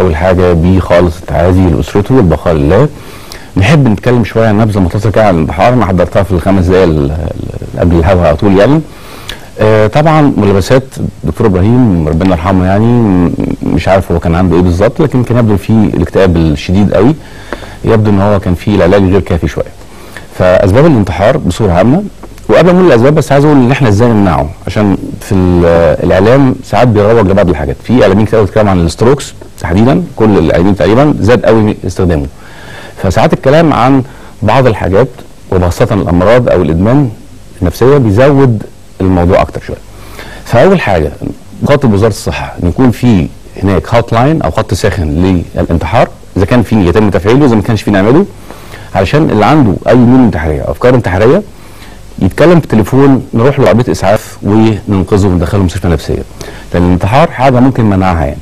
اول حاجه بيه خالص التعازي لاسرته والبقاء لله. نحب نتكلم شويه عن نبذه مختصره كده عن الانتحار، انا حضرتها في ال5 دقايق قبل الهوا على طول يعني. طبعا ملابسات دكتور ابراهيم ربنا يرحمه يعني، مش عارف هو كان عنده ايه بالظبط، لكن كان يبدو فيه الاكتئاب الشديد قوي، يبدو ان هو كان فيه العلاج غير كافي شويه. فاسباب الانتحار بصوره عامه، وقبل ما اقول الاسباب بس عايز اقول ان احنا ازاي نمنعه، عشان في الاعلام ساعات بيروج لبعض الحاجات. في اعلاميين كتير بيتكلموا عن الستروكس تحديدا، كل الاعلاميين تقريبا زاد قوي استخدامه. فساعات الكلام عن بعض الحاجات وخاصه الامراض او الادمان النفسيه بيزود الموضوع اكتر شويه. فاول حاجه نخاطب وزاره الصحه ان يكون في هناك هوت لاين او خط ساخن للانتحار، اذا كان في يتم تفعيله، اذا ما كانش في نعمله، علشان اللي عنده اي ميول انتحاريه او افكار انتحاريه يتكلم في التليفون، نروح له عربيه اسعاف وننقذه وندخله مستشفى نفسيه. لان الانتحار حاجه ممكن منعها يعني.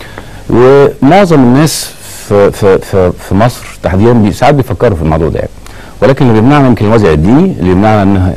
ومعظم الناس في مصر تحديدا ساعات بيفكروا في الموضوع ده يعني. ولكن اللي بيمنعنا يمكن الوازع الديني، اللي بيمنعنا ان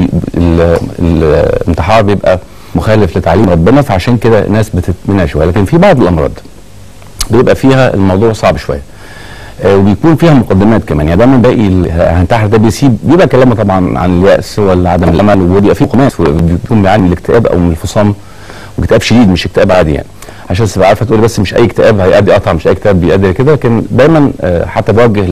الانتحار بيبقى مخالف لتعليم ربنا، فعشان كده الناس بتتمنع شويه. لكن في بعض الامراض بيبقى فيها الموضوع صعب شويه، وبيكون فيها مقدمات كمان يعني. دايما باقي الانتحار ده بيبقى كلامه طبعا عن اليأس وعدم الامل، وبيبقى فيه مقدمات، بيكون بيعاني من الاكتئاب او من الفصام، واكتئاب شديد مش اكتئاب عادي يعني. عشان تبقى عارفه تقولي بس مش اي اكتئاب هيؤدي قطع، مش اي اكتئاب بيؤدي كده. لكن دايما حتى بوجه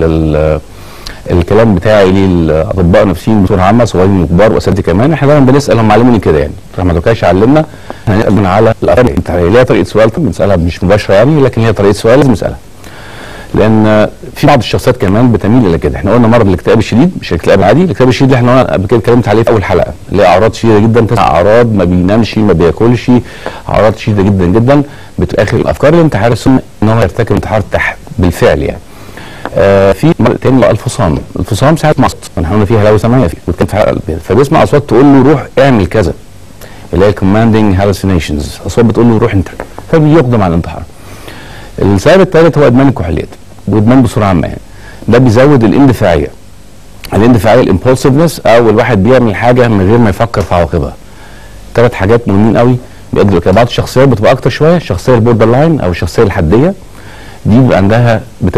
الكلام بتاعي للاطباء النفسيين بصوره عامه، صغيرين وكبار واساتذه كمان، احنا دايما بنسال، هم علموني كده يعني، رحمه الله علمنا هنسال على الافكار الانتحاريه. ليها طريقه سؤال بنسالها مش مباشره يعني، لكن هي طريقه سؤال لازم نسالها. لان في بعض الشخصيات كمان بتميل الى كده. احنا قلنا مرض الاكتئاب الشديد مش الاكتئاب العادي، الاكتئاب الشديد اللي احنا قبل كده اتكلمت عليه في اول حلقه، اللي هي اعراض شديده جدا، تسمع اعراض ما بينامش ما بياكلش، اعراض شديده جدا جدا بتاخر الافكار الانتحار السم ان هو يرتكب انتحار بالفعل يعني. في مرض تاني الفصام. الفصام ساعات مع اصوات، احنا قلنا فيها هلاوي سمعيه فبيسمع اصوات تقول له روح اعمل كذا، اللي هي كوماندنج هالوسينيشنز، اصوات بتقول له روح انت، فبيقدم على الانتحار. السبب الثالث هو ادمان الكحوليات، وادمان بصوره عامه يعني. ده بيزود الاندفاعيه. الاندفاعيه الامبولسيفنس، او الواحد بيعمل حاجه من غير ما يفكر في عواقبها. 3 حاجات مهمين قوي بيؤدوا لكده. بعض الشخصيات بتبقى اكتر شويه، الشخصيه البوردر لاين او الشخصيه الحديه، دي بيبقى عندها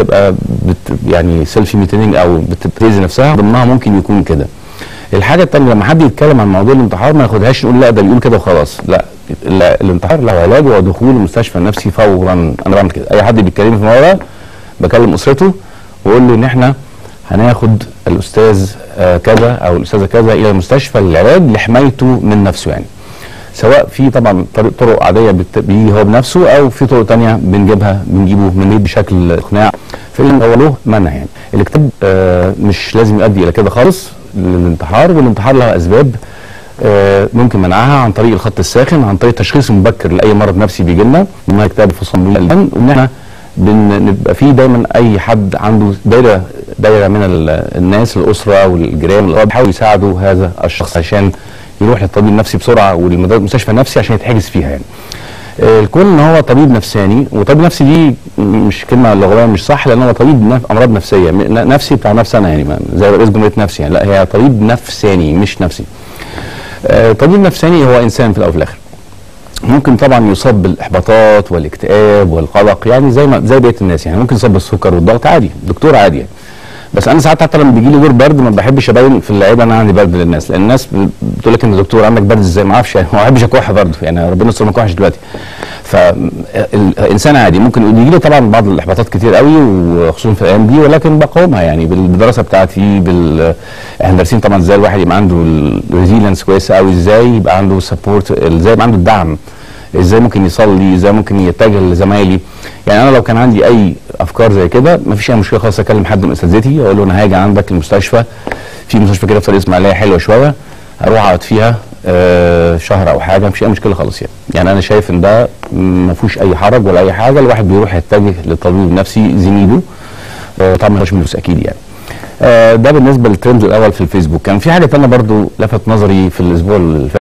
يعني سيلف ميتيننج او بتأذي نفسها، ضمنها ممكن يكون كده. الحاجه الثانيه لما حد يتكلم عن موضوع الانتحار ما ياخدهاش نقول لا ده بيقول كده وخلاص، لا، الانتحار له علاج ودخول المستشفى النفسي فورا. انا بعمل كده، اي حد بيتكلم في الموضوع ده بكلم اسرته واقول له ان احنا هناخد الاستاذ كذا او الاستاذه كذا الى المستشفى للعلاج لحمايته من نفسه يعني. سواء في طبعا طرق عاديه بيجي هو بنفسه، او في طرق ثانيه بنجيبه من بشكل اقناع، هو له منع يعني. الاكتئاب مش لازم يؤدي الى كده خالص للانتحار، والانتحار له اسباب ممكن منعها عن طريق الخط الساخن، عن طريق التشخيص المبكر لاي مرض نفسي بيجي لنا، من اكتئاب الفصام، وان احنا بنبقى في دايما اي حد عنده دايره من الناس، الاسره والجيران، اللي بيحاولوا يساعدوا هذا الشخص عشان يروح للطبيب النفسي بسرعه والمستشفى النفسي عشان يتحجز فيها يعني. الكون ان هو طبيب نفساني، وطبيب نفسي دي مش كلمه لغويه مش صح، لان هو طبيب امراض نفسيه، نفسي بتاع نفس انا يعني، زي رئيس جمهوريه نفسي يعني، لا هي طبيب نفساني مش نفسي. طبيب نفساني هو انسان في الاول وفي الاخر، ممكن طبعا يصاب بالاحباطات والاكتئاب والقلق يعني زي بقيه الناس يعني، ممكن يصاب بالسكر والضغط عادي، دكتور عادي يعني. بس انا ساعات حتى لما بيجي لي دور برد ما بحبش ابين في العياده انا عندي برد للناس، لان الناس بتقول لك انت دكتور عندك برد ازاي؟ ما اعرفش يعني، ما بحبش اكح برضه يعني، ربنا يستر ما اكحش دلوقتي. فالانسان عادي ممكن يجي لي طبعا بعض الاحباطات كتير قوي، وخصوصا في الايام دي، ولكن بقاومها يعني بالدراسه بتاعتي، احنا دارسين طبعا ازاي الواحد يبقى عنده الريزيلنس كويسه قوي، ازاي يبقى عنده سبورت، ازاي يبقى عنده الدعم، ازاي ممكن يصلي، ازاي ممكن يتجه لزمايلي. يعني انا لو كان عندي اي افكار زي كده مفيش اي مشكله خالص، اكلم حد من اساتذتي اقول له انا هاجي عندك المستشفى، في مستشفى كده في طريق اسماعيليه حلوه شويه، اروح اقعد فيها شهر او حاجه، مفيش اي مشكله خالص يعني انا شايف ان ده ما فيهوش اي حرج ولا اي حاجه. الواحد بيروح يتجه للطبيب النفسي زميله، طبعا ما فلوس اكيد يعني. ده بالنسبه للترند الاول في الفيسبوك. كان في حاجه ثانيه برضو لفت نظري في الاسبوع اللي